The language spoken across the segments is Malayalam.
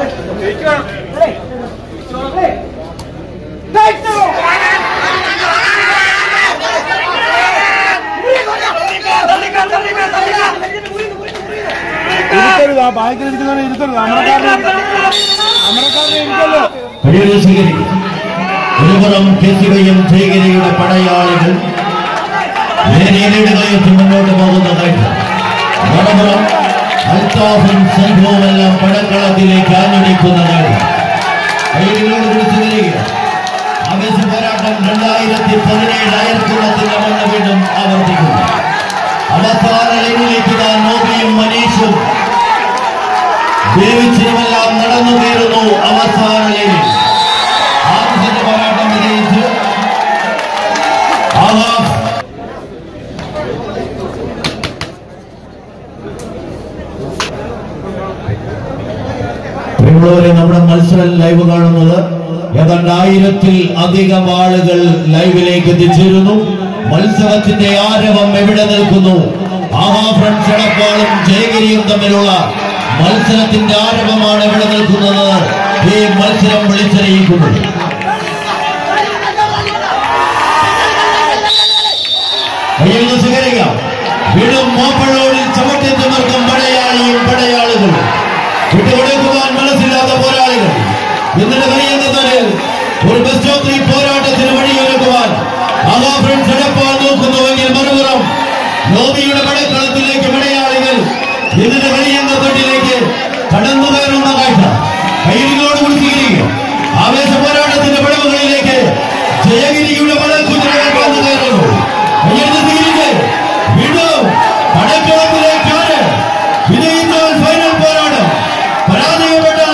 ഒരുപുറം കേസികയും ജയഗിരിയുടെ പടയാളികൾ നേരിടുകയെത്തി മുന്നോട്ട് പോകുന്നതായിട്ട് മറുപുറം അൽത്താഫും സംഘവുമെല്ലാം പടക്കളത്തിലേക്ക് ആഞ്ഞടിക്കുന്നതായിട്ട് കൈകളോട് പിടിച്ചു വരിക. ആവേശ പോരാട്ടം 2017 അയർക്കുന്നതിന്റെ മണ്ണ് വീണ്ടും ആവർത്തിക്കുന്നു. അവസാന ലൈനിലേക്ക് നോബിയും മനീഷും ദേവിച്ചിനുമെല്ലാം നടന്നു കയറുന്നു. അവസാന ലൈനിൽ ആദ്യത്തെ പോരാട്ടം വിജയിച്ച് നമ്മുടെ മത്സരം ലൈവ് കാണുന്നത് ഏതാണ്ട് 1000-ൽ അധികം ആളുകൾ ലൈവിലേക്ക് എത്തിച്ചേരുന്നു. മത്സരത്തിന്റെ ആരവം എവിടെ നിൽക്കുന്നു? ഫ്രണ്ട്സ് എടപ്പാളും ജയഗിരിയും തമ്മിലുള്ള മത്സരത്തിന്റെ ആരവമാണ് എവിടെ നിൽക്കുന്നത്. ഈ മത്സരം വിളിച്ചറിയിക്കുന്നത് സ്വീകരിക്കാം. വീണ്ടും മോപ്പഴോടിൽ ചവിട്ടി തിമർക്കും പടയാളിയും പടയാളികൾ വിട്ടുകൊടുക്കുവാൻ മനസ്സില്ലാത്ത പോരാളികൾ എന്നിട്ട് കഴിയുന്നതിൽ ഒരു ബെസ്റ്റ് ഓഫ് 3 പോരാട്ടത്തിന് വഴിയൊരുക്കുവാൻ ഫ്രണ്ട്സ് എടപ്പാൾ നോക്കുന്നുവെങ്കിൽ മറുപുറം നോബിയുടെ പടക്കളത്തിലേക്ക് പടയാളികൾ ഇതിന് കഴിയുന്ന തൊട്ടിലേക്ക് കടന്നു കയറുന്ന കാഴ്ച കൈകളോട് കുടിച്ചിരിക്കുക. ആവേശ പോരാട്ടത്തിന്റെ പടവുകളിലേക്ക് ജയഗിരിയുടെ പടക്കുതിരകൾ കടന്നു കയറുന്നു. വീണ്ടും പടക്കളത്തിലേക്കാണ് വിജയിച്ചാൽ ഫൈനൽ പോരാട്ടം, പരാജയപ്പെട്ടാൽ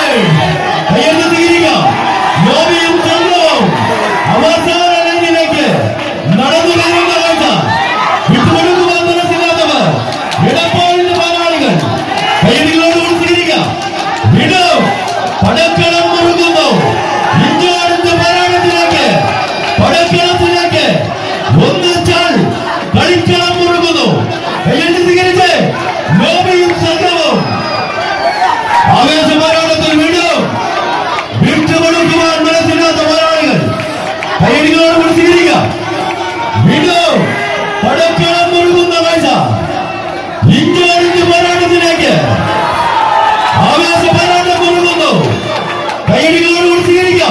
നോബിയും ചന്ദ്രവും അവസാന ലൈനിലേക്ക് നടന്നു കയറുന്ന കാഴ്ച വിട്ടുകൊടുക്കുവാൻ മനസ്സിലാത്തവർ എടപ്പാളിന്റെ പോരാളികൾ കൈകളോട് കുടിച്ചിരിക്കുക. വീണ്ടും പടക്കളം മുറുകുന്നു. ഇഞ്ചോടിന്റെ പോരാട്ടത്തിലേക്ക് പടക്കളത്തിലേക്ക് ഒന്നിച്ചാൽ കളിക്കളം മുറുകുന്നു. കയ്യെഴുതി സ്വീകരിച്ച് നോബിയും സംഘവും ആവേശ പോരാട്ടത്തിൽ വീണ്ടും വിട്ടുകൊടുക്കുവാൻ മനസ്സില്ലാത്ത പോരാളികൾ കൈകളോട് കുടിച്ചിരിക്കുക. വീണ്ടും പടക്കളം മുറുകുന്ന കാഴ്ച ഇഞ്ചോടിന്റെ പോരാട്ടത്തിലേക്ക് ആവേശ പോരാട്ടം മുറുകുന്നു. കൈകളോട് കുടിച്ചിരിക്കുക.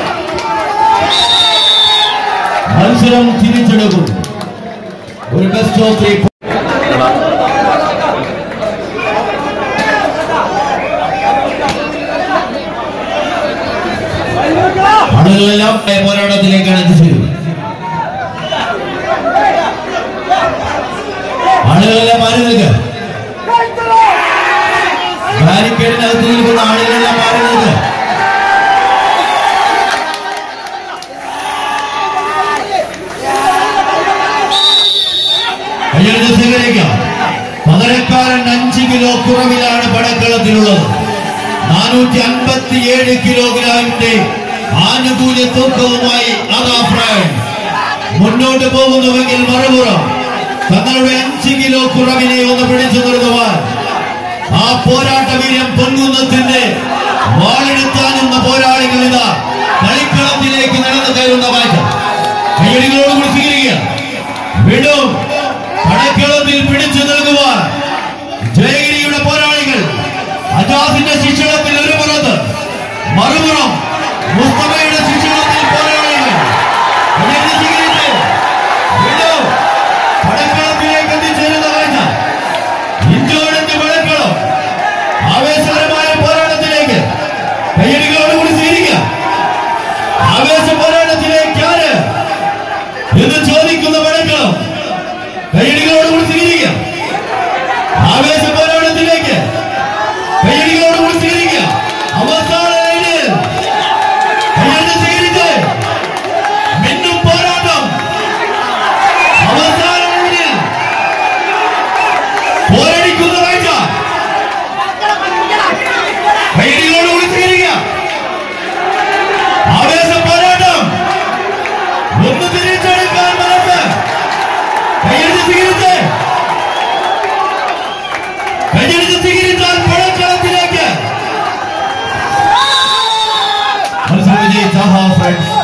മത്സരം തിരിച്ചെടുക്കും. ഒരു ബെസ്റ്റ് ഓഫ് 3 ആളുകളെല്ലാം പോരാട്ടത്തിലേക്കാണ് എത്തിച്ചേരുന്നത്. ആളുകളെല്ലാം മാറി നിൽക്കുക. ബാരിക്കേഡിനകത്ത് നിൽക്കുന്ന ആളുകളെല്ലാം മാറി നിൽക്കുക. സ്വീകരിക്കാം. പകരക്കാരൻ 5 കിലോ കുറവിലാണ് പടക്കളത്തിലുള്ളത്. 457 കിലോഗ്രാമിന്റെ ആനുകൂല്യ തൂക്കവുമായി മുന്നോട്ട് പോകുന്നുവെങ്കിൽ മറുപുറം തങ്ങളുടെ 5 കിലോ കുറവിനെ ഒന്ന് പിടിച്ചു നിർത്തുവാൻ ആ പോരാട്ട വീര്യം പൊൻകുന്നത്തിന്റെ വാളെടുത്താനുന്ന പോരാളികൾ ഇതാ കളിക്കളത്തിലേക്ക് നടന്നു കയറുന്ന കാഴ്ച കൈയടികളോടുകൂടി സ്വീകരിക്കുക. വീണ്ടും പടക്കളത്തിൽ പിടിച്ചു നൽകുവാൻ ജയഗിരിയുടെ പോരാളികൾ അജാസിന്റെ ശിക്ഷണത്തിൽ ഒരു പുറത്ത്, മറുപുറം മുസ്തഫയുടെ ശിക്ഷണത്തിൽ പോരാളികൾ പടക്കളത്തിലേക്ക് എത്തിച്ചേരുന്ന കാഴ്ച ഇഞ്ചോടിന്റെ പടക്കളം ആവേശകരമായ പോരാട്ടത്തിലേക്ക് കയ്യടികളോടുകൂടി സ്വീകരിക്കുക. ആവേശ പോരാട്ടത്തിലേക്ക് ആര് Taha friends.